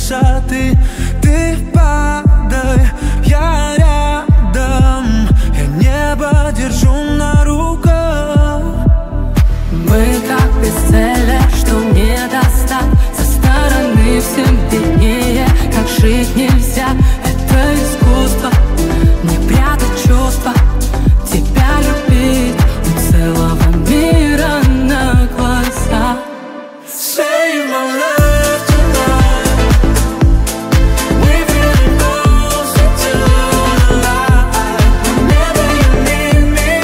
высоты. Ты падай, я рядом, я небо держу на руках. Мы как бестселлер, что не достать. Со стороны всем виднее, как жить нельзя. Это искусство, не прятать чувства, тебя любить у целого мира на глаза. Save my love tonight. We're feeling closer to the light. Whenever you need me,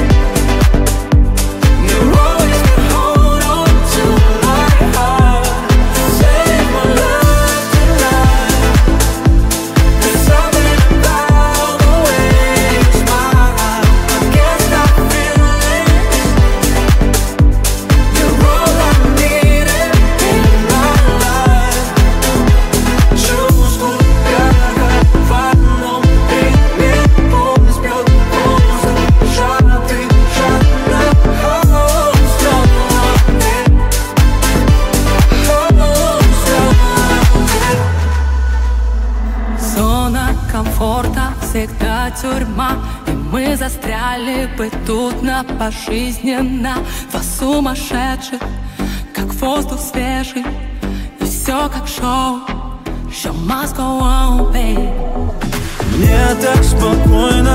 you're always gonna hold on to my heart. Save my love tonight. There's something about the way you smile. I can't stop feeling. You're all I need in my life. Чувствую, как в одном ритме пульс бьет пульс, сжатый, жадно, Зона комфорта всегда тюрьма, и мы застряли бы тут на пожизненно. Два сумасшедших, как воздух свежий, и все как шоу. Show must go on, babe. Мне так спокойно